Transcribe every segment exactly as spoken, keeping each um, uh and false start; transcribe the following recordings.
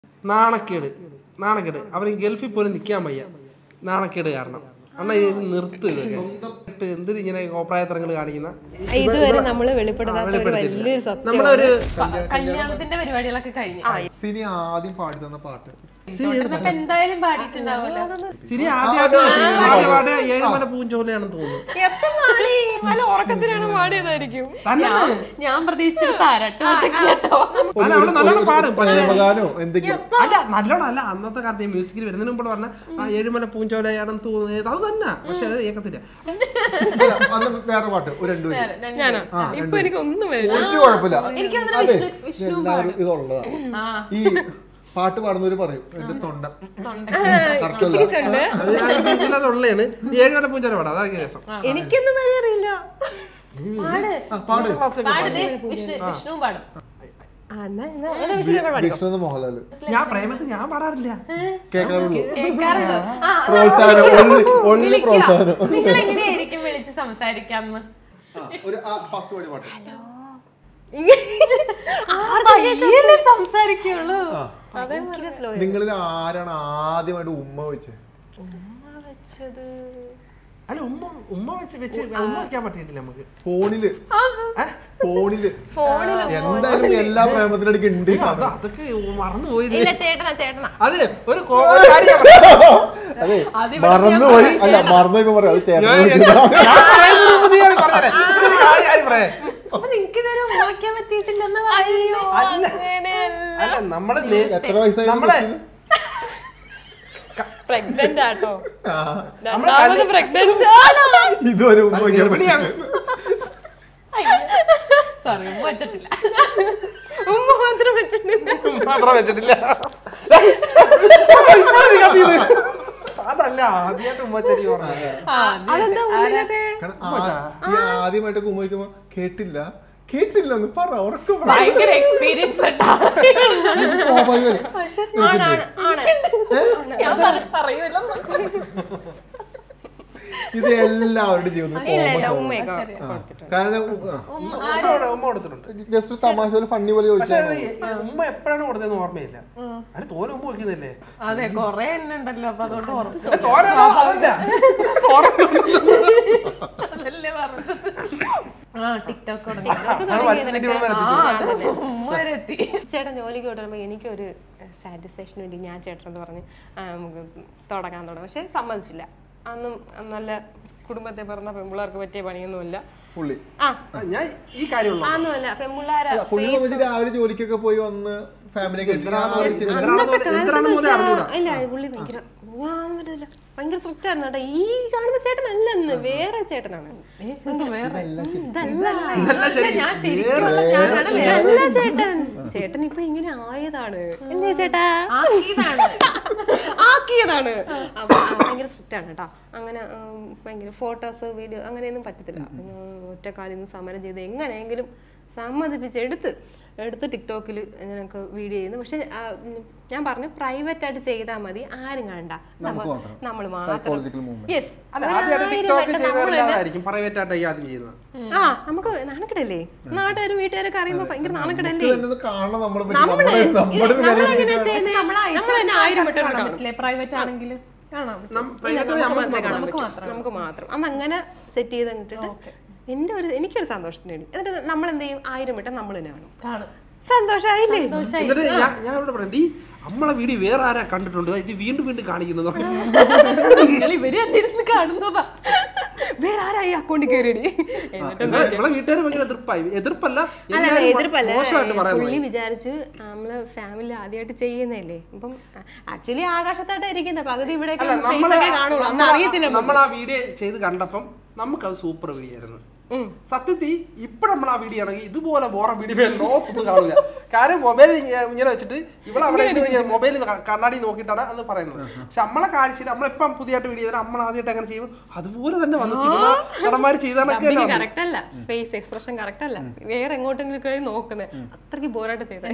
നാണക്കേട് നാണക്കേട് അവർ ഗൾഫിൽ പോലും നിൽക്കാൻ വയ്യ നാണക്കേട് കാരണം അണ്ണാ ഇത് നിർത്ത് ഇതൊക്കെ എന്തിന് ഇങ്ങനെ കോപ്രായത്തരങ്ങൾ കാണിക്കുന്ന ഇതുവരെ നമ്മള് വെളിപ്പെടുത്താത്ത ഒരു വലിയൊരു സത്യം നമ്മളൊരു കല്യാണത്തിന്റെ പരിപാടികളൊക്കെ കഴിഞ്ഞു സിനി ആദ്യം പാടി തന്ന പാട്ട് എന്തായാലും പാടിയിട്ടുണ്ടാവല്ലോ സിനി ആദ്യമായിട്ട് ഏഴുമല പൂഞ്ചോലയാണെന്ന് തോന്നുന്നു ഉറക്കത്തിലാണ് പാടിയതായിരിക്കും ഞാൻ പ്രതീക്ഷിച്ചൊരു താരാട്ടോ അവിടെ നല്ലോണം പാടും പ്രേമഗാനോ എന്തെങ്കിലും അല്ല നല്ലോണം അല്ല അന്നത്തെ കാലത്ത് മ്യൂസിക്കിൽ വരുന്നതിന് മുമ്പ് പറഞ്ഞ ആ ഏഴുമല പൂഞ്ചോലയാണെന്ന് തോന്നുന്നത് അത് തന്നെ പക്ഷെ അത് കേൾക്കത്തില്ല വേറെ പാട്ട് ഒരു രണ്ടു ഞാനോ ഇപ്പൊ എനിക്ക് ഒന്നും വരില്ല ഒരു കുഴപ്പമില്ല അതെ വിഷ്ണു എല്ലാവരും ഇതുള്ളതാ ഈ പാട്ട് പാടുന്നവര് പറയും എന്റെ തൊണ്ട ഉള്ളതാണ് ഏഴുമല പൂഞ്ചോല പാടാം അതാ രസം എനിക്കൊന്നും വരെ അറിയില്ല പാട് വിഷ്ണു പാടും വിഷ്ണു മോഹൻലാല് ഞാൻ പ്രേമത്തിൽ ഞാൻ പാടാറില്ല കേൾക്കാറുള്ളൂ കേൾക്കാറുള്ളൂ പ്രോത്സാഹനം ഒള്ളി പ്രോത്സാഹനം നിങ്ങൾ എങ്ങനെയായിരിക്കും വിളിച്ച് സംസാരിക്കാന്ന് ഒരു ഫസ്റ്റ് പാടി പാട്ട് സംസാരിക്കുള്ളൂ നിങ്ങളിൽ ആരാണ് ആദ്യമായിട്ട് ഉമ്മ വെച്ചത് അല്ല ഉമ്മ ഉമ്മ വെച്ച് വെച്ച് ഉമ്മ വെക്കാൻ പറ്റിയിട്ടില്ല നമുക്ക് ഫോണില് ഫോണില് എന്തായാലും എല്ലാ പ്രേമത്തിനിടയ്ക്ക് ഉണ്ട് അതൊക്കെ മറന്നുപോയി ചേട്ടനാ ചേട്ടനാ അതെ ഒരു അതെ മറന്നുപോയി അല്ല മറന്നു പറയാം അത് ചേട്ടൻ അപ്പൊ നിങ്ങക്ക് ഇതുവരെ ഉമ്മയ്ക്കാൻ പറ്റിയിട്ടില്ലെന്ന് അല്ല നമ്മള് എത്ര വയസ്സായി നമ്മളെ പ്രഗ്നന്റ് ആട്ടോ രണ്ടാമത് പ്രഗ്നന്റ് ഇതുവരെ ഉമ്മ വയ്ക്കാൻ പറ്റില്ല സോറി ഉമ്മ വെച്ചിട്ടില്ല ഉമ്മ മാത്രം വെച്ചിട്ടുണ്ട് മാത്രം വെച്ചിട്ടില്ല അതല്ല ആദ്യമായിട്ട് ഉമ്മ ചെടി അതെന്താ ഉമ്മിനത്തെ ആദ്യമായിട്ടൊക്കെ ഉമ്മ വയ്ക്കുമ്പോ കേട്ടില്ല കേട്ടില്ല ഒന്ന് പറ ഉറക്കം ഭയങ്കര എക്സ്പീരിയൻസ് പറയൂല്ലോ ഇത് എല്ലാവരുടെ ജീവിതത്തിൽ കാരണം ഉമ്മ കൊടുത്തിട്ടുണ്ട് ജസ്റ്റ് തമാശ പോലെ ഫണ്ണി പോലെ ചോദിച്ചാൽ ഉമ്മ എപ്പോഴാണ് കൊടുത്തതെന്ന് ഓർമ്മയില്ല അത് തോന ഉമ്മ വയ്ക്കുന്നില്ലേ അതെ കൊറേ എണ്ണ ഉണ്ടല്ലോ അപ്പൊ അതുകൊണ്ട് ഓർത്ത് അതല്ലേ പറഞ്ഞത് ആ ടിക്ടോക്ക് ഉമ്മരെത്തി ചേട്ടൻ ജോലിക്ക് വിടുമ്പോ എനിക്കൊരു സാറ്റിസ്ഫാക്ഷന് വേണ്ടി ഞാൻ ചേട്ടൻ എന്ന് പറഞ്ഞ് നമുക്ക് തുടങ്ങാൻ തുടങ്ങും പക്ഷെ സമ്മതിച്ചില്ല അന്നും നല്ല കുടുംബത്തെ പറഞ്ഞ പെൺപിള്ളേർക്ക് പറ്റിയ പണിയൊന്നുമില്ല പുള്ളി ഞാൻ ഈ കാര്യമുള്ള അതൊന്നുമല്ല പെൺപിള്ളേരെ പുള്ളി രാവിലെ ജോലിക്കൊക്കെ പോയി വന്ന് ഫാമിലി ഇല്ല പുള്ളി ഭയങ്കര ഭയങ്കര സ്ട്രിക്റ്റ് ആയിരുന്നു കേട്ടോ ഈ കാണുന്ന ചേട്ടനല്ലെന്ന് വേറെ ചേട്ടനാണ് നല്ല ചേട്ടൻ ചേട്ടൻ ഇപ്പൊ ഇങ്ങനെ ആയതാണ് എന്നെ ചേട്ടാ ആക്കിയതാണ് ഭയങ്കര സ്ട്രിക്റ്റ് ആണ് കേട്ടോ അങ്ങനെ ഭയങ്കര ഫോട്ടോസ് വീഡിയോ അങ്ങനെയൊന്നും പറ്റത്തില്ല ഒറ്റക്കാലിൽ നിന്ന് സമരം ചെയ്ത് എങ്ങനെയെങ്കിലും സമ്മതിപ്പിച്ച് എടുത്ത് എടുത്ത് ടിക്ടോക്കിൽ ഞങ്ങൾക്ക് വീഡിയോ ചെയ്യുന്നു പക്ഷെ ഞാൻ പറഞ്ഞു പ്രൈവറ്റ് ആയിട്ട് ചെയ്താൽ മതി ആരും കണ്ട നമ്മൾ മാത്രം യെസ് ആ നമുക്ക് നാണക്കെടല്ലേ നാട്ടുകാരും വീട്ടുകാരൊക്കെ അറിയുമ്പോ ഭയങ്കര നാണക്കെടല്ലേ ആയിരം വട്ടം പ്രൈവറ്റ് ആണെങ്കിലും നമുക്ക് മാത്രം അന്ന് അങ്ങനെ സെറ്റ് ചെയ്ത് തന്നിട്ട് എന്റെ ഒരു എനിക്കൊരു സന്തോഷത്തിന് വേണ്ടി എന്നിട്ട് നമ്മൾ എന്ത് ചെയ്യും ആയിരം വട്ടം നമ്മൾ തന്നെ കാണും സന്തോഷായില്ലേ ഞാൻ ഇവിടെ പറയണ്ട ഈ നമ്മളെ വീഡിയോ വേറെ ആരാ കണ്ടിട്ടുണ്ട് ഇത് വീണ്ടും വീണ്ടും കാണിക്കുന്നത് ഇവര് എന്നിരുന്ന് കാണുന്നതാ വേറെ ആരായി അക്കൗണ്ടിൽ കയറിയടി വീട്ടുകാർ ഭയങ്കര എതിർപ്പായി എതിർപ്പല്ല എതിർപ്പല്ല പുള്ളി വിചാരിച്ചു നമ്മള് ഫാമിലി ആദ്യമായിട്ട് ചെയ്യുന്നല്ലേ ഇപ്പം ആക്ച്വലി ആകാശത്തായിട്ട് ഇരിക്കുന്ന പകുതി ഇവിടെ കാണുള്ളൂ അറിയത്തില്ല നമ്മൾ ആ വീഡിയോ ചെയ്ത് കണ്ടപ്പം നമുക്കത് സൂപ്പർ വീഡിയോ ആയിരുന്നു സത്യത്തിൽ ഇപ്പൊ നമ്മൾ ആ വീഡിയോ ആണെങ്കിൽ ഇതുപോലെ ബോറ വീഡിയോ നോക്കൊന്നും കാണില്ല കാരണം മൊബൈൽ ഇങ്ങനെ വെച്ചിട്ട് ഇവിടെ അവിടെ മൊബൈലിൽ കണ്ണാടി നോക്കിയിട്ടാണ് അത് പറയുന്നത് പക്ഷെ നമ്മളെ കാഴ്ചയിൽ നമ്മളിപ്പം പുതിയതായിട്ട് വീഡിയോ ചെയ്താൽ നമ്മൾ ആദ്യമായിട്ട് അങ്ങനെ ചെയ്യുമ്പോൾ അതുപോലെ തന്നെ വന്ന സിനിമ നടന്മാർ ചെയ്താലൊക്കെ കറക്റ്റ് അല്ല ഫേസ് എക്സ്പ്രഷൻ കറക്റ്റ് അല്ല വേറെ എങ്ങോട്ടെങ്കിലും നോക്കുന്നത് അത്രയ്ക്ക് ബോറായിട്ട് ചെയ്താൽ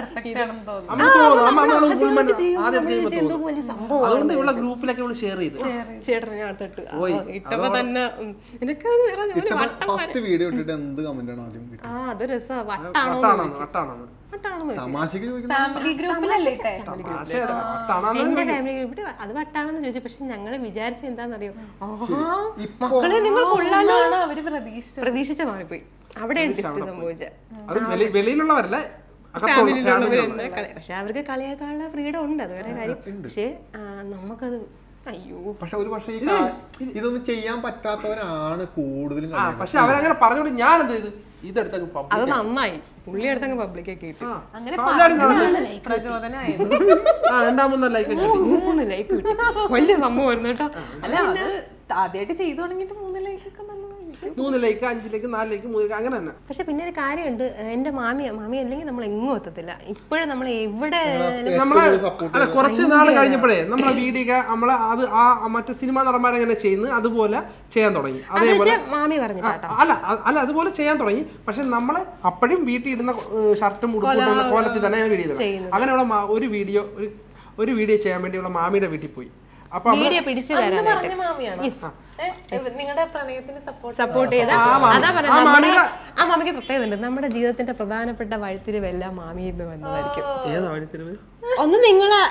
അതുകൊണ്ട് ഇവിടെ ഗ്രൂപ്പിലൊക്കെ ഇവിടെ ഷെയർ ചെയ്ത് ചേട്ടൻ ഞാൻ അടുത്തിട്ട് ഇട്ടപ്പോ തന്നെ നിനക്ക് വേറെ ജോലി ഫസ്റ്റ് വീഡിയോ ഇട്ടിട്ട് എന്ത് കമന്റ് ആണ് ആദ്യം ആ അത് രസാ വട്ടാണോ വട്ടാണോ വട്ടാണെന്ന് ചോദിച്ചു. തമാശക്ക് ചോദിക്കുന്ന ഫാമിലി ഗ്രൂപ്പിലല്ലേ ഇട്ടേ? എന്റെ ഫാമിലി ഗ്രൂപ്പിൽ അത് വട്ടാണെന്ന് ചോദിച്ചു. പക്ഷെ ഞങ്ങള് വിചാരിച്ച എന്താണെന്നറിയോ, മക്കളെ നിങ്ങൾ കൊള്ളാലോ, അവര് പ്രതീക്ഷിച്ചു പ്രതീക്ഷിച്ച മാറിപ്പോയി. അവിടെയാണ് ടെസ്റ്റ് സംഭവിച്ചത്. വെളിയിലുള്ളവരല്ല, പക്ഷെ അവർക്ക് കളിയാക്കാനുള്ള ഫ്രീഡം ഉണ്ട്, അത് വേറെ കാര്യം. പക്ഷെ നമുക്കത് അയ്യോ, പക്ഷെ ഒരു പക്ഷേ ഇതൊന്നും ചെയ്യാൻ പറ്റാത്തവരാണ് കൂടുതലും. പക്ഷെ അവരങ്ങനെ പറഞ്ഞോണ്ട് ഞാൻ എന്ത് ചെയ്തു, ഇതെടുത്തങ്ങ് അത് നന്നായി, പുള്ളി എടുത്തങ്ങ് പബ്ലിക്കൊക്കെ ഇട്ടു. അങ്ങനെ പ്രചോദനമായിരുന്നു. രണ്ടാമൂന്ന് ലൈക്ക് മൂന്ന് ലൈക്ക് കിട്ടി, വലിയ സംഭവമായിരുന്നു കേട്ടോ. അല്ല അത് ആദ്യമായിട്ട് ചെയ്തു തുടങ്ങിയിട്ട് മൂന്ന് ലൈക്കൊക്കെ നല്ലതായിരിക്കും. മൂന്ന് ലൈക്ക് അഞ്ച് ലൈക്ക് നാല് ലൈക്ക് മൂന്ന് ലൈക്ക് അങ്ങനെ തന്നെ. പക്ഷെ പിന്നെ ഒരു കാര്യമുണ്ട്, എന്റെ മാമിയ മാമി അല്ലെങ്കിൽ നമ്മൾ എങ്ങും എത്തത്തില്ല. ഇപ്പോഴും നമ്മൾ എവിടെ നമ്മളെ അല്ല കുറച്ച് നാൾ കഴിഞ്ഞപ്പോഴേ നമ്മളെ വീഡിയോ നമ്മളെ അത് ആ മറ്റേ സിനിമാ നടന്മാരെങ്ങനെ ചെയ്യുന്നു അതുപോലെ ചെയ്യാൻ തുടങ്ങി. അതേപോലെ മാമി പറഞ്ഞു അല്ല അല്ല അതുപോലെ ചെയ്യാൻ തുടങ്ങി. പക്ഷെ നമ്മള് അപ്പോഴും വീട്ടിൽ ഇടുന്ന ഷർട്ടും ഉടുപ്പും കോലത്തിൽ തന്നെ വീഡിയോ ചെയ്തത്. അങ്ങനെയുള്ള ഒരു വീഡിയോ ഒരു വീഡിയോ ചെയ്യാൻ വേണ്ടിയുള്ള മാമിയുടെ വീട്ടിൽ പോയി. വീഡിയോ പിടിച്ചു തരാൻ നിങ്ങളുടെ പ്രണയത്തിന് സപ്പോർട്ട് ചെയ്ത അതാ പറഞ്ഞത്. ആ മാമിക്ക് പ്രത്യേകത ഉണ്ട്, നമ്മുടെ ജീവിതത്തിന്റെ പ്രധാനപ്പെട്ട വഴിത്തിരിവെല്ലാം മാമിയിൽ നിന്ന് വന്നതായിരിക്കും. ഒന്ന് നിങ്ങളെ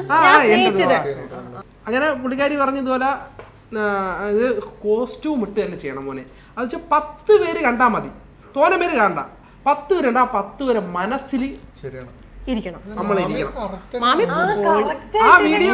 അങ്ങനെ പുള്ളിക്കാരി പറഞ്ഞതുപോലെ ഇത് കോസ്റ്റ്യൂം ഇട്ട് തന്നെ ചെയ്യണം മോനെ. അത് വെച്ചാൽ പത്ത് പേര് കണ്ടാൽ മതി, തോനെ പേര് കണ്ട പത്ത് പേരുണ്ട്. ആ പത്ത് പേരെ മനസ്സിൽ ശരിയാണ് ഇരിക്കണം, നമ്മളിരിക്കണം. മാമി ആ വീഡിയോ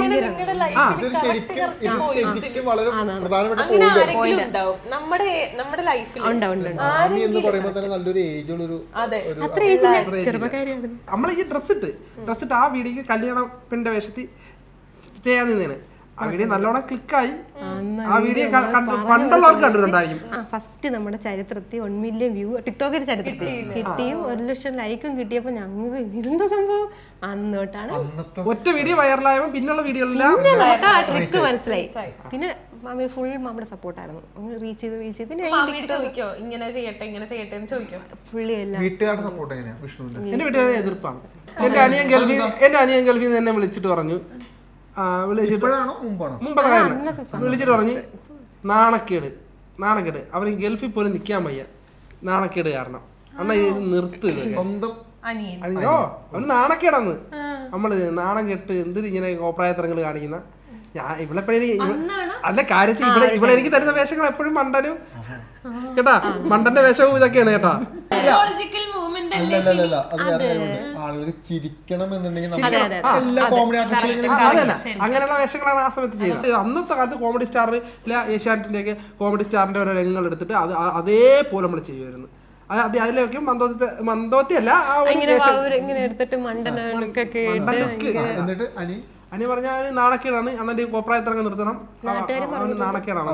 നമ്മൾ ഈ ഡ്രസ് ഇട്ട് ഡ്രസ് ഇട്ട് ആ വീഡിയോക്ക് കല്യാണത്തിന്റെ വേഷത്തിൽ ചെയ്യാൻ നിന്നേന്. ആ വീഡിയോ നല്ലോണം ക്ലിക്കായി. ആ വീഡിയോ പണ്ടുള്ളവർക്ക് കണ്ടിട്ടുണ്ടായിരിക്കും. ഫസ്റ്റ് നമ്മുടെ ചരിത്രത്തിൽ വൺ മില്യൺ വ്യൂ ടിക്ടോക്കിൽ ചരിത്രത്തിൽ കിട്ടിയും ഒരു ലക്ഷം ലൈക്കും കിട്ടിയപ്പോ ഞങ്ങൾക്ക് ഇതെന്താ സംഭവം അന്ന് തൊട്ടാണ് ഒറ്റ വീഡിയോ വൈറലായപ്പോ പിന്നുള്ള വീഡിയോയിലെല്ലാം ട്രിക്ക് മനസ്സിലായി. പിന്നെ മാമി ഫുൾ മാമിയുടെ സപ്പോർട്ടായിരുന്നു. റീച്ച് ചെയ്ത് റീച്ച് ചെയ്ത് ചോദിക്കോ ഇങ്ങനെ ചെയ്യട്ടെ ഇങ്ങനെ ചെയ്യട്ടെ എന്ന് ചോദിക്കോ പുള്ളി എല്ലാം. വീട്ടുകാരുടെ സപ്പോർട്ട് എങ്ങനെയാ വിഷ്ണുവിന്റെ? എന്റെ വീട്ടുകാരെ എതിർപ്പാണ്. എന്റെ അനിയൻ ഗൾഫിൽ എന്റെ അനിയൻ ഗൾഫിൽ നിന്ന് എന്നെ വിളിച്ചിട്ട് പറഞ്ഞു, വിളിച്ചിട്ട് വിളിച്ചിട്ട് പറഞ്ഞു നാണക്കേട് നാണക്കേട് അവന് ഗൾഫിൽ പോലും നിക്കാൻ വയ്യ, നാണക്കേട് കാരണം അണ്ണ ഇത് നിർത്ത്. സ്വന്തം അയ്യോ അവന് നാണക്കേടാന്ന്. നമ്മള് നാണം കെട്ട് എന്തിന് ഇങ്ങനെ കോപ്രായത്തരങ്ങൾ കാണിക്കുന്ന ഞാൻ ഇവിടെ അല്ല കാര്യം ഇവിടെ ഇവിടെ എനിക്ക് തരുന്ന വേഷങ്ങൾ എപ്പോഴും മണ്ടനും കേട്ടാ, മണ്ടന്റെ വേഷവും ഇതൊക്കെയാണ് കേട്ടാ. അല്ലല്ല അത് വേറെ ആളുകൾക്ക് ചിരിക്കണം എന്നുണ്ടെങ്കിൽ എല്ലാ കോമഡി ആർട്ടിസ്റ്റുകളും അങ്ങനെയുള്ള വേഷങ്ങളാണ് ആ സമയത്ത് ചെയ്യുന്നത്. അന്നത്തെ കാലത്ത് കോമഡി സ്റ്റാറിൽ ഏഷ്യാനെറ്റിന്റെ ഒക്കെ കോമഡി സ്റ്റാറിന്റെ ഓരോ രംഗങ്ങൾ എടുത്തിട്ട് അത് അതേപോലെ നമ്മൾ ചെയ്യുമായിരുന്നു. അത് അതിലൊക്കെ മന്ദോത്തി മന്ദോത്തിയല്ല എടുത്തിട്ട് മണ്ടനൊക്കെ എന്നിട്ട് അനി അനി പറഞ്ഞ അവന് നാണക്കേടാണ്, അന്നെ കോപ്രായത്തിറങ്ങി നിർത്തണം, അവന് നാണക്കേടാണ്.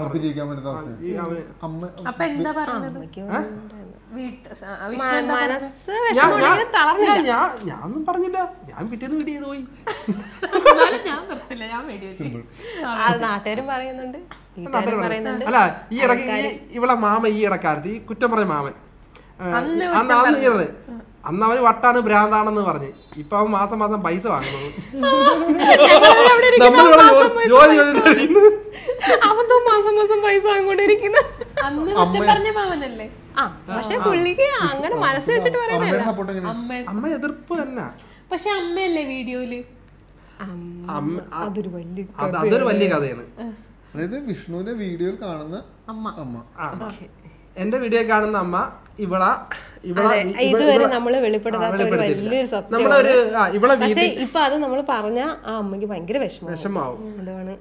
അപ്പൊ എന്താ പറഞ്ഞത്? ഞാനൊന്നും പറഞ്ഞില്ല, ഞാൻ പിറ്റേന്ന് വീഡിയോ ചെയ്ത് പോയി. നാട്ടുകാരും പറയുന്നുണ്ട്. അല്ല ഈ ഇടയ്ക്ക് ഇവളെ മാമ ഈ ഇടക്കാലത്ത് ഈ കുറ്റം പറഞ്ഞ മാമൻ അന്ന് അന്ന് ചെയ്തത് അന്ന് അവന് വട്ടാണ് ഭ്രാന്താണെന്ന് പറഞ്ഞ് ഇപ്പൊ അവൻ മാസം മാസം പൈസ വാങ്ങുന്നത്. ജോലി അവന്തോ മാസം മാസം പൈസ വാങ്ങിക്കൊണ്ടിരിക്കുന്നു. ആ പക്ഷെ പുള്ളിക്ക് അങ്ങനെ മനസ്സ് വെച്ചിട്ട് പറയുന്നതല്ല, അമ്മ എതിർപ്പ് തന്നെ. പക്ഷെ അമ്മയല്ലേ വീഡിയോയില്, അതൊരു വലിയ അതൊരു വലിയ കഥയാണ്. അതായത് വിഷ്ണുവിന്റെ വീഡിയോയിൽ കാണുന്ന അമ്മ അമ്മ എന്റെ വീഡിയോ കാണുന്ന അമ്മ ഇവളാ ഇതുവരെ നമ്മള് വെളിപ്പെടുത്താത്ത ഒരു വലിയൊരു സത്യം. പക്ഷെ ഇപ്പൊ അത് നമ്മൾ പറഞ്ഞ ആ അമ്മക്ക് ഭയങ്കര വിഷമം വിഷമാവും. അതാണ്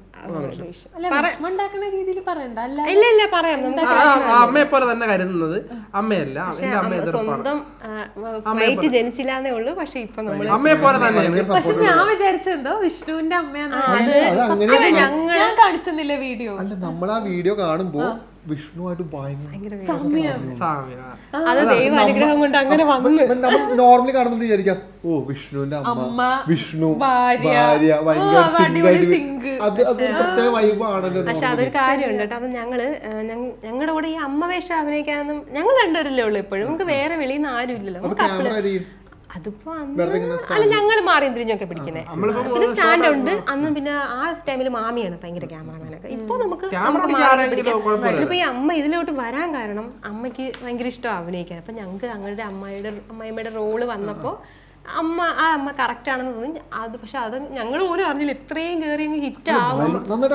ഇല്ല ഇല്ല പറയാം, അമ്മയെ പോലെ തന്നെ കരുതുന്നത് അമ്മയല്ല, സ്വന്തം വയറ്റ് ജനിച്ചില്ലാന്നേ ഉള്ളൂ. പക്ഷെ ഇപ്പൊ നമ്മള് അമ്മയെ പോലെ തന്നെ. പക്ഷെ ഞാൻ വിചാരിച്ചെന്തോ വിഷ്ണുവിന്റെ അമ്മയാണ്. ഞങ്ങൾ കാണിച്ചെന്നില്ല വീഡിയോ. അല്ല നമ്മൾ ആ വീഡിയോ കാണുമ്പോ വിഷ്ണുവായിട്ട് ഭയങ്കര അത് ദൈവ അനുഗ്രഹം കൊണ്ട് അങ്ങനെ വന്നു. നമ്മൾ നോർമലി കാണുന്നത് വിചാരിക്കാം ഓ വിഷ്ണുവിന്റെ അമ്മ വിഷ്ണു ഭാര്യ ഭയങ്കര അത് അതൊരു പ്രത്യേക വൈബാണല്ലോ. പക്ഷെ അതൊരു കാര്യമുണ്ട് കേട്ടോ, അത് ഞങ്ങള് ഞങ്ങളുടെ കൂടെ ഈ അമ്മ വേഷം അഭിനയിക്കാനൊന്നും ഞങ്ങൾ രണ്ടുപേരല്ലേ ഉള്ളു ഇപ്പോഴും, നമുക്ക് വേറെ വെളിയിൽ നിന്ന് ആരും ഇല്ലല്ലോ. അതിപ്പോ അല്ല ഞങ്ങൾ മാറി തിരിഞ്ഞൊക്കെ പിടിക്കുന്നത്. പിന്നെ സ്റ്റാൻഡ് ഉണ്ട് അന്ന്. പിന്നെ ആ ടൈമിൽ മാമിയാണ് ഭയങ്കര ക്യാമറമാനൊക്കെ. ഇപ്പൊ നമുക്ക് ഇതിപ്പോ ഈ അമ്മ ഇതിലോട്ട് വരാൻ കാരണം അമ്മയ്ക്ക് ഭയങ്കര ഇഷ്ടം അഭിനയിക്കാൻ. അപ്പൊ ഞങ്ങൾക്ക് ഞങ്ങളുടെ അമ്മയുടെ അമ്മായിമ്മയുടെ റോള് വന്നപ്പോ അമ്മ ആ അമ്മ കറക്റ്റ് ആണെന്ന് തോന്നി. അത് പക്ഷെ അത് ഞങ്ങൾ പോലും അറിഞ്ഞില്ല ഇത്രയും കേറി ഹിറ്റ് ആവും.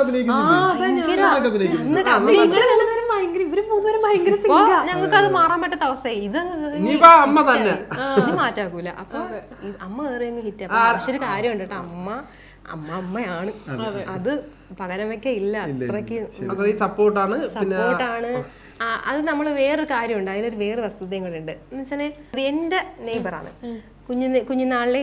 ഞങ്ങൾക്ക് അത് മാറാൻ പറ്റാത്ത അവസ്ഥയായി. ഇത് ഇനി മാറ്റാക്കൂല. അപ്പൊ അമ്മ കേറി ഹിറ്റ് ആവും. പക്ഷെ ഒരു കാര്യമുണ്ട് കേട്ടോ, അമ്മ അമ്മ അമ്മയാണ്, അത് പകരം വെക്കില്ല. അത്രയ്ക്ക് സപ്പോർട്ടാണ് സപ്പോർട്ടാണ്. അത് നമ്മൾ വേറൊരു കാര്യമുണ്ട്, അതിലൊരു വേറെ വസ്തുതയും കൂടെ ഉണ്ട്. എന്ന് വെച്ചാല് എന്റെ നെയ്ബറാണ്. കുഞ്ഞു കുഞ്ഞുനാളിലെ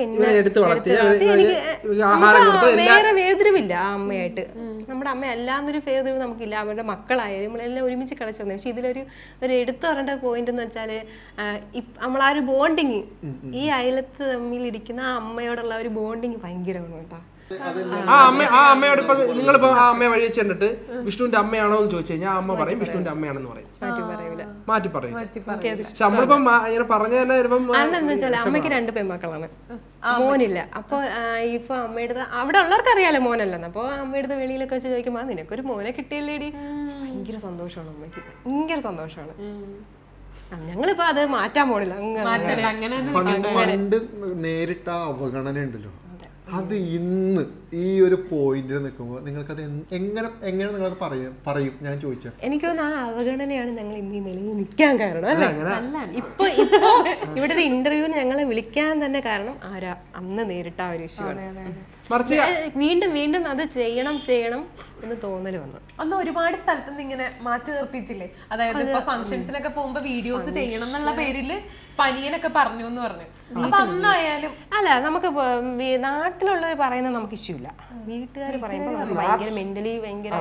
വേറെ വേർതിരിവില്ല ആ അമ്മയായിട്ട്. നമ്മുടെ അമ്മ അല്ലാന്നൊരു വേർതിരിവ് നമുക്കില്ല. അവരുടെ മക്കളായാലും നമ്മളെല്ലാം ഒരുമിച്ച് കളിച്ചു വന്നത്. പക്ഷെ ഇതിലൊരു ഒരു എടുത്തു പറയേണ്ട പോയിന്റ് എന്ന് വെച്ചാല് നമ്മളാ ഒരു ബോണ്ടിങ്, ഈ അയലത്ത് തമ്മിൽ ഇരിക്കുന്ന ആ അമ്മയോടുള്ള ഒരു ബോണ്ടിങ് ഭയങ്കരമാണ് കേട്ടോ. ആ അമ്മ ആ അമ്മയോട് ഇപ്പൊ നിങ്ങളിപ്പോ ആ അമ്മയെ വഴി വെച്ച് കണ്ടിട്ട് വിഷ്ണുവിന്റെ അമ്മയാണോ എന്ന് ചോദിച്ചു കഴിഞ്ഞാൽ അമ്മ പറയും വിഷ്ണുവിന്റെ അമ്മയാണെന്ന് പറയും, മാറ്റി പറയും. പക്ഷെ നമ്മളിപ്പോ ഇങ്ങനെ പറഞ്ഞു തന്നെ അതെന്താ വെച്ചാൽ അമ്മയ്ക്ക് രണ്ട് പെൺമക്കളാണ്, മോനില്ല. അപ്പൊ ഇപ്പൊ അമ്മയുടെ അവിടെ ഉള്ളവർക്ക് അറിയാലോ മോനല്ലെന്ന്. അപ്പൊ അമ്മയുടെ വെളിയിലൊക്കെ വെച്ച് ചോദിക്കുമ്പോ നിനക്കൊരു മോനെ കിട്ടിയല്ലേടി, ഭയങ്കര സന്തോഷമാണ് അമ്മയ്ക്ക്, ഭയങ്കര സന്തോഷമാണ്. ഞങ്ങളിപ്പോ അത് മാറ്റാൻ പോണില്ല. പണ്ട് നേരിട്ട അവഗണന ഉണ്ടല്ലോ, അത് ഇന്ന് ഈ ഒരു പോയിന്റിൽ നിൽക്കുമ്പോൾ നിങ്ങൾക്ക് അത് എങ്ങനെ എങ്ങനെ നിങ്ങളത് പറയും പറയും ഞാൻ ചോദിച്ചത്. എനിക്ക് തോന്നുന്നു ആ അവഗണനയാണ് ഞങ്ങൾ ഇന്ന് ഈ നിലയിൽ നിൽക്കാൻ കാരണം. അല്ലേ ഇപ്പൊ ഇപ്പൊ ഇവിടെ ഒരു ഇന്റർവ്യൂവിന് ഞങ്ങളെ വിളിക്കാൻ തന്നെ കാരണം ആരാ അന്ന് നേരിട്ട ആ ഒരു ഇഷ്യൂ ആണ്. വീണ്ടും വീണ്ടും അത് ചെയ്യണം ചെയ്യണം എന്ന് തോന്നല് വന്നു. അന്ന് ഒരുപാട് സ്ഥലത്തുനിന്ന് ഇങ്ങനെ മാറ്റി നിർത്തിയിട്ടില്ലേ, അതായത് ഇപ്പൊ ഫംഗ്ഷൻസിനൊക്കെ പോകുമ്പോ വീഡിയോസ് ചെയ്യണം എന്നുള്ള പേരില് പനിയനൊക്കെ പറഞ്ഞു എന്ന് പറഞ്ഞു. അപ്പൊ അന്നായാലും അല്ല, നമുക്ക് നാട്ടിലുള്ളവർ പറയുന്നത് നമുക്ക് ഇഷ്യൂ ഇല്ല, വീട്ടുകാർ പറയുമ്പോൾ നമുക്ക് ഭയങ്കര മെന്റലി ഭയങ്കര.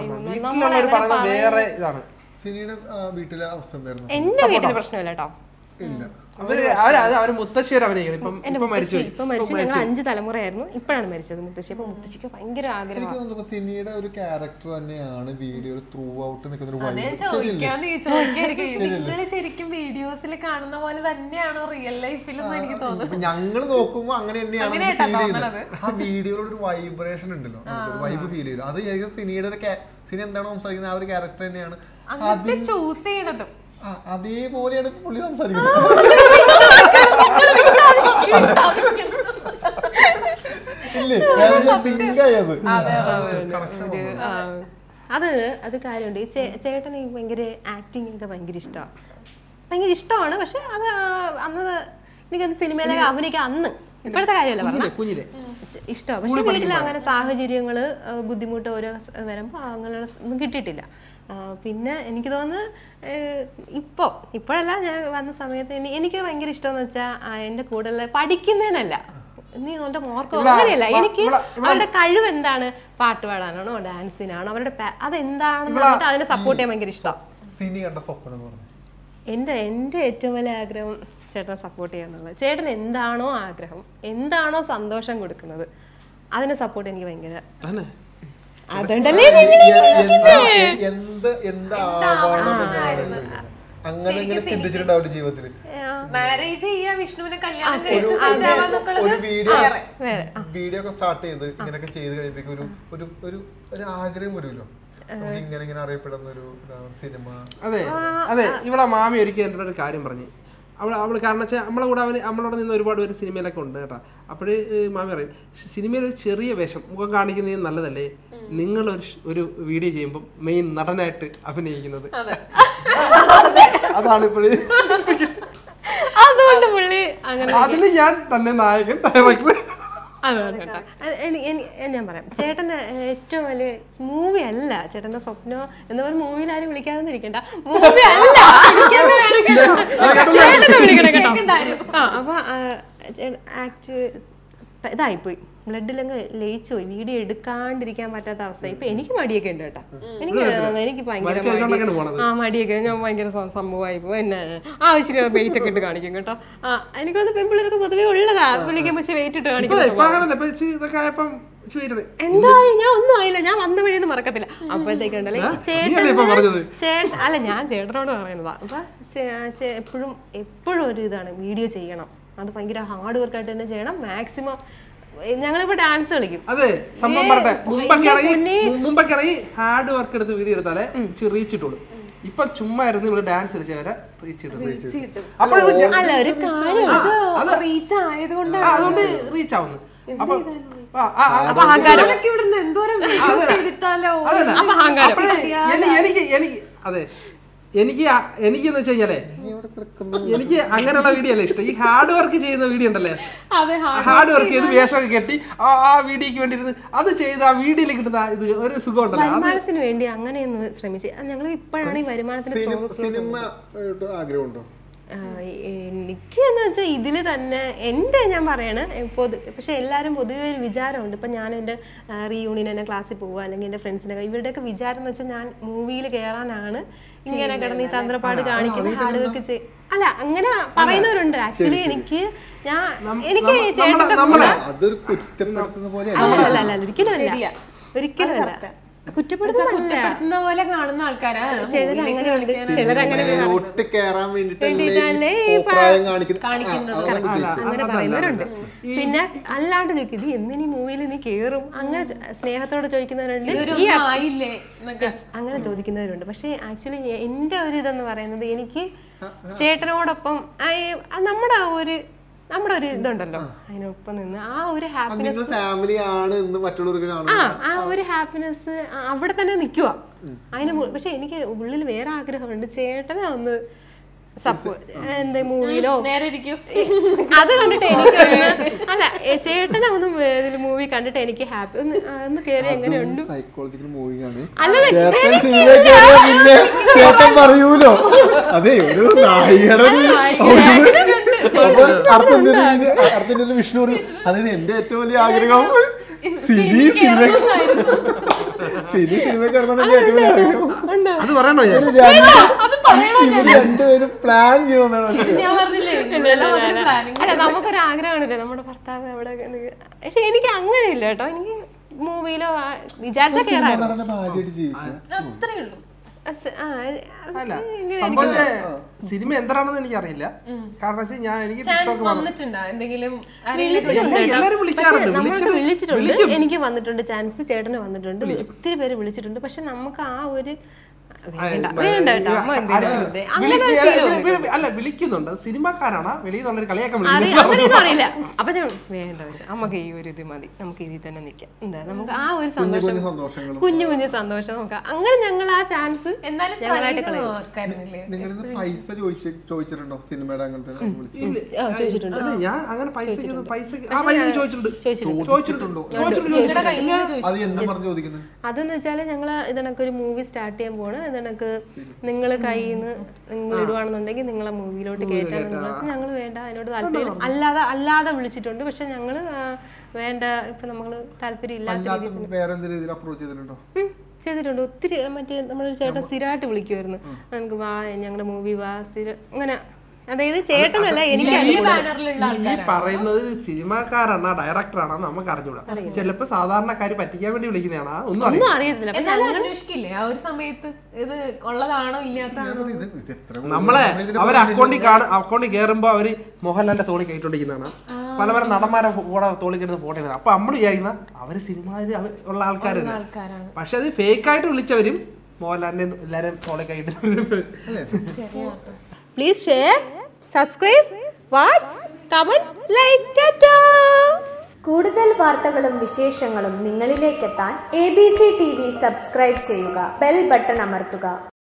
എന്റെ വീട്ടില് പ്രശ്നമില്ല കേട്ടോ. ഞങ്ങൾ അഞ്ച് തലമുറയായിരുന്നു, ഇപ്പോഴാണ് മരിച്ചത് മുത്തശ്ശി. അപ്പൊ മുത്തശ്ശിക്ക് ഭയങ്കര ആഗ്രഹം. സിനിയുടെ ഒരു ക്യാരക്ടർ തന്നെയാണ് വീഡിയോയിൽ ത്രൂ ഔട്ട് നിൽക്കുന്നത്. ശരിക്കും വീഡിയോസിൽ കാണുന്ന പോലെ തന്നെയാണോ റിയൽ ലൈഫിൽ എനിക്ക് തോന്നുന്നു. ഞങ്ങൾ നോക്കുമ്പോ അങ്ങനെ തന്നെയാണ്. ആ വീഡിയോയുടെ ഒരു വൈബ്രേഷൻ ഉണ്ടല്ലോ, വൈബ് ഫീൽ ചെയ്തു. അത് സിനിയുടെ സിനി എന്താണോ സംസാരിക്കുന്നത് ആ ഒരു ക്യാരക്ടർ തന്നെയാണ് അങ്ങനത്തെ ചൂസ് ചെയ്യണതും അതേപോലെയാണ് പുള്ളി സംസാരിക്കുന്നത്. അത് അത് കാര്യമുണ്ട്. ചേട്ടന് ഭയങ്കര ആക്ടിങ് ഒക്കെ ഭയങ്കര ഇഷ്ടമാണ്, ഭയങ്കര ഇഷ്ടമാണ്. പക്ഷെ അത് അന്ന് എനിക്കത് സിനിമയിലെ അഭിനയിക്കാൻ അന്ന് ഇപ്പോഴത്തെ കാര്യമല്ല പറഞ്ഞ ഇഷ്ടമാണ്. പക്ഷെ വീട്ടിൽ അങ്ങനെ സാഹചര്യങ്ങള് ബുദ്ധിമുട്ട് ഓരോ വരുമ്പോ അങ്ങനെ ഒന്നും കിട്ടിയിട്ടില്ല. പിന്നെ എനിക്ക് തോന്നുന്നു ഇപ്പൊ ഇപ്പോഴല്ല, ഞാൻ വന്ന സമയത്ത് എനിക്ക് ഭയങ്കര ഇഷ്ടമെന്ന് വെച്ചാൽ എന്റെ കൂടെ പഠിക്കുന്നതിനല്ല, നീ എന്റെ മോർക്കോ അങ്ങനെയല്ല, എനിക്ക് അവരുടെ കഴിവ് എന്താണ്, പാട്ട് പാടാനാണോ ഡാൻസിനാണോ അവരുടെ അതെന്താണെന്ന് പറഞ്ഞിട്ട് അതിനെ സപ്പോർട്ട് ചെയ്യാൻ ഭയങ്കര ഇഷ്ടമാണ്. എന്റെ എന്റെ ഏറ്റവും വലിയ ആഗ്രഹം ചേട്ടനെ സപ്പോർട്ട് ചെയ്യാന്നുള്ളത്. ചേട്ടൻ എന്താണോ ആഗ്രഹം, എന്താണോ സന്തോഷം കൊടുക്കുന്നത് അതിനെ സപ്പോർട്ട് എനിക്ക് ഭയങ്കര. അതുകൊണ്ടല്ലേ ജീവിതത്തില് മാരേജ് ചെയ്യാ വിഷ്ണുവിനെ കല്യാണം വീഡിയോ ഒക്കെ സ്റ്റാർട്ട് ചെയ്ത് ഇങ്ങനെയൊക്കെ ചെയ്ത് കഴിയുമ്പോ ഒരു ഒരു ഒരു ഒരു ആഗ്രഹം വരുമല്ലോ, ഇങ്ങനെ ഇങ്ങനെ അറിയപ്പെടുന്ന ഒരു സിനിമ. അതെ അതെ, ഇവിടെ മാമി ഒരിക്കൽ എൻ്റെ ഒരു കാര്യം പറഞ്ഞു. അവൾ അവൾ കാരണം വെച്ചാൽ നമ്മളെ കൂടെ അവന് നമ്മളോട് നിന്ന് ഒരുപാട് പേര് സിനിമയിലൊക്കെ ഉണ്ട് കേട്ടോ. അപ്പോഴ് മാമി പറയും, സിനിമയിൽ ഒരു ചെറിയ വേഷം മുഖം കാണിക്കുന്നത് നല്ലതല്ലേ, നിങ്ങളൊരു ഒരു വീഡിയോ ചെയ്യുമ്പോൾ മെയിൻ നടനായിട്ട് അഭിനയിക്കുന്നത്. അതാണ് ഇപ്പോഴും. അതുകൊണ്ട് പുള്ളി അങ്ങനെ അതില് ഞാൻ തന്നെ നായകൻ ഡയറക്ടർ. അതാണ് കേട്ടോ. ഞാൻ പറയാം, ചേട്ടന്റെ ഏറ്റവും വലിയ മൂവി അല്ല ചേട്ടന്റെ സ്വപ്നം എന്ന് പറഞ്ഞ മൂവിയിൽ ആരും വിളിക്കാതെ ഇരിക്കണ്ട, മൂവി അല്ല ചേട്ടനെ വിളിക്കണം കേട്ടോ. ആ അപ്പൊ ആക്ട് ഇതായിപ്പോയി, ബ്ലഡിലങ്ങ് ലയിച്ചു പോയി, വീഡിയോ എടുക്കാണ്ടിരിക്കാൻ പറ്റാത്ത അവസ്ഥ. ഇപ്പൊ എനിക്ക് മടിയൊക്കെ ഉണ്ട് കേട്ടോ, എനിക്ക് എനിക്ക് ഭയങ്കര ആ മടിയൊക്കെ, ഞാൻ ഭയങ്കര സംഭവമായി പോകും. എന്നെ ആവശ്യം വെയിറ്റ് ഒക്കെ ഇട്ട് കാണിക്കും കേട്ടോ. ആ എനിക്കൊന്ന് പെൺപിള്ളേർക്ക് പൊതുവെ ഉള്ളതാ, വിളിക്കുമ്പോ പക്ഷെ വെയിറ്റ് ഇട്ട് കാണിക്കും. എന്തായി ഞാൻ ഒന്നും ആയില്ല, ഞാൻ വന്ന വഴിയൊന്നും മറക്കത്തില്ല. അപ്പോഴത്തേക്കുണ്ടല്ലോ ചേട്ടൻ ചേട്ടൻ അല്ല ഞാൻ ചേട്ടനോട് പറയുന്നതാ. അപ്പൊ എപ്പോഴും എപ്പോഴും ഒരു ഇതാണ്, വീഡിയോ ചെയ്യണം, അത് ഭയങ്കര ഹാർഡ് വർക്ക് ആയിട്ട് തന്നെ ചെയ്യണം. മാക്സിമം ഞങ്ങളിപ്പോ ഡാൻസ് കളിക്കും. അതെ, സംഭവം പറയട്ടെ, മുമ്പൊക്കെ മുമ്പൊക്കെ ഹാർഡ് വർക്ക് എടുത്ത് വീഡിയോ എടുത്താലേ റീച്ച് ഇട്ടുള്ളൂ. ഇപ്പൊ ചുമ്മാ ഇരുന്ന് ഇവിടെ ഡാൻസ് കളിച്ചവരെ റീച്ച് കിട്ടും. അല്ല ഒരു കാര്യം അത് റീച്ച് ആയതുകൊണ്ടാണ് അതുകൊണ്ട് റീച്ച് ആവുന്നു. അപ്പൊ ഇവിടുന്ന് എന്തോരം ചെയ്തിട്ടാലോ എനിക്ക് എനിക്ക് അതെ എനിക്ക് എനിക്കെന്ന് വെച്ച് കഴിഞ്ഞാലേ എനിക്ക് അങ്ങനെയുള്ള വീഡിയോ അല്ലേ ഇഷ്ടം. ഈ ഹാർഡ് വർക്ക് ചെയ്യുന്ന വീഡിയോ ഉണ്ടല്ലേ, ഹാർഡ് വർക്ക് ചെയ്ത് വേഷമൊക്കെ കെട്ടി ആ ആ വീഡിയോക്ക് വേണ്ടി ഇരുന്ന് അത് ചെയ്ത് ആ വീഡിയോയിൽ കിട്ടുന്ന ഇത് ഒരു സുഖം ഉണ്ടല്ലോ. വരുമാനത്തിന് വേണ്ടി അങ്ങനെയൊന്ന് ശ്രമിച്ച് ഞങ്ങൾ ഇപ്പോഴാണ് ഈ വരുമാനത്തിന് സിനിമ ആഗ്രഹമുണ്ടോ? എനിക്ക് എന്ന് വെച്ചാൽ ഇതില് തന്നെ എൻ്റെ ഞാൻ പറയണ പൊതു പക്ഷെ എല്ലാവരും പൊതുവെ ഒരു വിചാരമുണ്ട്. ഇപ്പം ഞാൻ എൻ്റെ റീയൂണിയൻ എൻ്റെ ക്ലാസ്സിൽ പോവുക അല്ലെങ്കിൽ എൻ്റെ ഫ്രണ്ട്സിൻ്റെ ഇവരുടെയൊക്കെ വിചാരം എന്ന് വെച്ചാൽ ഞാൻ മൂവിയിൽ കയറാനാണ് ഇങ്ങനെ കിടന്ന് ഈ തന്ത്രപ്പാട് കാണിക്കുന്നത്, ഹാർഡ് വർക്ക് ചെയ്ത് അല്ല അങ്ങനെ പറയുന്നവരുണ്ട്. ആക്ച്വലി എനിക്ക് ഞാൻ എനിക്ക് ചേട്ടൻ്റെ അല്ല അല്ല ഒരിക്കലും അല്ല ഒരിക്കലും അല്ല കുറ്റപ്പെടുത്തുന്ന പോലെ കാണുന്ന ആൾക്കാരാ ചിലരങ്ങനെയുണ്ട്, ചിലരങ്ങനെ അങ്ങനെ പറയുന്നവരുണ്ട്. പിന്നെ അല്ലാണ്ട് ചോദിക്കും ഇത് എന്തിനീ മൂവിയിൽ നീ കേറും അങ്ങനെ സ്നേഹത്തോടെ ചോദിക്കുന്നവരുണ്ട്, അങ്ങനെ ചോദിക്കുന്നവരുണ്ട്. പക്ഷെ ആക്ച്വലി എന്റെ ഒരു ഇതെന്ന് പറയുന്നത് എനിക്ക് ചേട്ടനോടൊപ്പം നമ്മുടെ ആ ഒരു നമ്മുടെ ഒരു ഇതുണ്ടല്ലോ അതിനൊപ്പം നിന്ന് ആ ഒരു ഹാപ്പിനെസ് ആ ആ ഒരു ഹാപ്പിനെസ് അവിടെ തന്നെ നിൽക്കുക അതിന്. പക്ഷെ എനിക്ക് ഉള്ളിൽ വേറെ ആഗ്രഹമുണ്ട് ചേട്ടനെ ഒന്ന് സപ്പോർട്ട് എന്താ മൂവിയിലോ അത് കണ്ടിട്ട് എനിക്ക് അല്ല ചേട്ടനെ ഒന്ന് മൂവി കണ്ടിട്ട് എനിക്ക് ഹാപ്പി ഒന്ന് ഒന്ന് കേറി എങ്ങനെയുണ്ട് പറയൂലോ അതെ ഒരു അർജന്റീന വിഷ്ണു അതായത് എന്റെ ഏറ്റവും വലിയ ആഗ്രഹം സിനി സിനിമ സിനി സിനിമ കിടന്നുണ്ടെങ്കിൽ ഏറ്റവും വലിയ ആഗ്രഹം അത് പറയണോ രണ്ടുപേരും പ്ലാൻ ചെയ്യുന്നതാണ്. അല്ല നമുക്കൊരു ആഗ്രഹമാണല്ലോ നമ്മുടെ ഭർത്താവ് അവിടെ. പക്ഷെ എനിക്ക് അങ്ങനെയില്ല കേട്ടോ, എനിക്ക് മൂവിയിലോ വിചാരിച്ച കേറായിരുന്നു അത്രേ ഉള്ളൂ. അല്ല സംഭവിച്ച സിനിമ എന്താണെന്ന് എനിക്കറിയില്ല. കാരണം വെച്ചാൽ ഞാൻ എനിക്ക് എല്ലാരും വിളിക്കാറുണ്ട്, വിളിച്ചിട്ടുണ്ട്, എനിക്ക് വന്നിട്ടുണ്ട് ചാൻസ്, ചേട്ടന് വന്നിട്ടുണ്ട്, ഒത്തിരി പേര് വിളിച്ചിട്ടുണ്ട്. പക്ഷെ നമുക്ക് ആ ഒരു അല്ല വിളിക്കുന്നുണ്ട് സിനിമക്കാരാണ് വെളിയിൽ കളിയാക്കാൻ അങ്ങനെയൊന്നും അറിയില്ല. അപ്പൊ ഞാൻ വേണ്ട നമുക്ക് ഈ ഒരു ഇത് മതി, നമുക്ക് ഇതിൽ തന്നെ നിൽക്കാം. എന്താ നമുക്ക് ആ ഒരു സന്തോഷം കുഞ്ഞു കുഞ്ഞു സന്തോഷം നമുക്ക് അങ്ങനെ ഞങ്ങൾ ആ ചാൻസ് ഞങ്ങളായിട്ട് പൈസ ചോദിച്ചിട്ടുണ്ടോ സിനിമയുടെ അങ്ങനത്തെ ചോദിച്ചിട്ടുണ്ട്. ഞാൻ അങ്ങനെ പൈസ അതെന്ന് വെച്ചാല് ഞങ്ങള് ഇതിനൊക്കെ ഒരു മൂവി സ്റ്റാർട്ട് ചെയ്യാൻ പോണ്. ഇതിനൊക്കെ നിങ്ങൾ കയ്യിൽ നിന്ന് നിങ്ങൾ ഇടുവാണെന്നുണ്ടെങ്കിൽ നിങ്ങളെ മൂവിയിലോട്ട് കയറ്റാന്ന് ഞങ്ങൾ വേണ്ട അതിനോട് താല്പര്യം അല്ലാതെ അല്ലാതെ വിളിച്ചിട്ടുണ്ട്. പക്ഷെ ഞങ്ങള് വേണ്ട ഇപ്പൊ നമ്മള് താല്പര്യം ഇല്ലാത്ത ചെയ്തിട്ടുണ്ട്. ഒത്തിരി മറ്റേ നമ്മളൊരു ചേട്ടൻ സ്ഥിരമായിട്ട് വിളിക്കുമായിരുന്നു, നമുക്ക് വാ ഞങ്ങളുടെ മൂവി വാ സ്ഥിരം അങ്ങനെ. അതായത് ചേട്ടനല്ല എനിക്ക് പറയുന്നത് സിനിമാക്കാരാണ് ഡയറക്ടറാണോ നമുക്ക് അറിഞ്ഞൂടാ. ചിലപ്പോ സാധാരണക്കാര് പറ്റിക്കാൻ വേണ്ടി വിളിക്കുന്നതാണ്, ഒന്നും അറിയത്തില്ല. അന്വേഷിക്കില്ലേ ആ ഒരു സമയത്ത് ഇത് ഉള്ളതാണോ ഇല്ലാത്തതാണോ നമ്മളെ അവര് അക്കൗണ്ടിൽ കാണും. അക്കൗണ്ടിൽ കയറുമ്പോ അവര് മോഹൻലാലിന്റെ തോളി കയറ്റിക്കൊണ്ടിരിക്കുന്നതാണ്, പല പല നടന്മാരെ കൂടെ തോളി കയറുന്ന ഫോട്ടോ ആണ്. അപ്പൊ നമ്മൾ വിചാരിക്കുന്ന അവര് സിനിമയിൽ ഉള്ള ആൾക്കാരാണ്. പക്ഷെ അത് ഫേക്കായിട്ട് വിളിച്ചവരും മോഹൻലാലിന്റെ എല്ലാരും തോളി കയറ്റി. Please share, subscribe, watch, comment, like, ta-ta! കൂടുതൽ വാർത്തകളും വിശേഷങ്ങളും നിങ്ങളിലേക്കെത്താൻ A B C T V subscribe ചെയ്യുക, ബെൽ ബട്ടൺ അമർത്തുക.